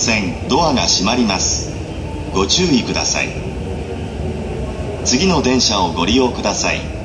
線ドアが閉まります。ご注意ください。次の電車をご利用ください。